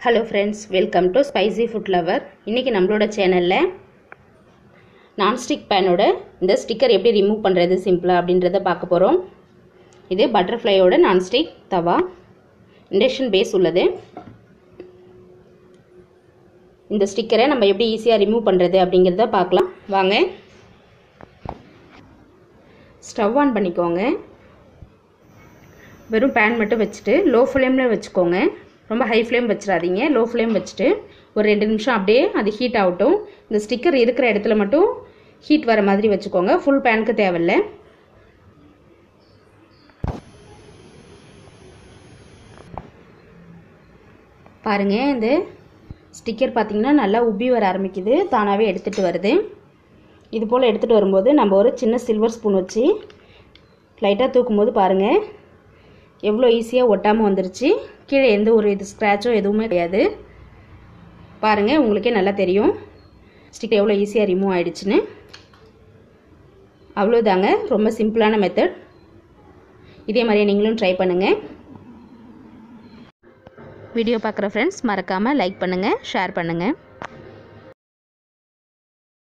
Hello friends, welcome to spicy food lover. இன்றைக்கி நம்மளோட சேனலில் நான்ஸ்டிக் பேனோட இந்த ஸ்டிக்கர் எப்படி ரிமூவ் பண்ணுறது சிம்பிளாக அப்படின்றத பார்க்க போகிறோம். இது பட்டர்ஃப்ளையோட நான்ஸ்டிக் தவா, இண்டக்ஷன் பேஸ் உள்ளது. இந்த ஸ்டிக்கரை நம்ம எப்படி ஈஸியாக ரிமூவ் பண்ணுறது அப்படிங்கிறத பார்க்கலாம் வாங்க. ஸ்டவ் ஆன் பண்ணிக்கோங்க. வெறும் பேன் மட்டும் வச்சுட்டு லோ ஃப்ளேமில் வச்சுக்கோங்க. ரொம்ப ஹை ஃப்ளேம் வச்சிடாதீங்க. லோ ஃப்ளேம் வச்சுட்டு ஒரு 2 நிமிஷம் அப்படியே அது ஹீட் ஆகட்டும். இந்த ஸ்டிக்கர் இருக்கிற இடத்துல மட்டும் ஹீட் வர மாதிரி வச்சுக்கோங்க. ஃபுல் பேனுக்கு தேவையில்லை. பாருங்கள், இந்த ஸ்டிக்கர் பார்த்திங்கன்னா நல்லா உப்பி வர ஆரம்பிக்குது. தானாகவே எடுத்துகிட்டு வருது. இது போல் எடுத்துகிட்டு வரும்போது நம்ம ஒரு சின்ன சில்வர் ஸ்பூன் வச்சு லைட்டாக தூக்கும்போது பாருங்கள் எவ்வளோ ஈஸியாக ஒட்டாமல் வந்துருச்சு. கீழே எந்த ஒரு ஸ்க்ராட்சோ எதுவுமே கிடையாது. பாருங்கள், உங்களுக்கே நல்லா தெரியும் ஸ்டிக்கர் எவ்வளோ ஈஸியாக ரிமூவ் ஆகிடுச்சுன்னு. அவ்வளோதாங்க, ரொம்ப சிம்பிளான மெத்தட். இதே மாதிரியே நீங்களும் ட்ரை பண்ணுங்கள். வீடியோ பார்க்குற ஃப்ரெண்ட்ஸ் மறக்காமல் லைக் பண்ணுங்கள், ஷேர் பண்ணுங்கள்.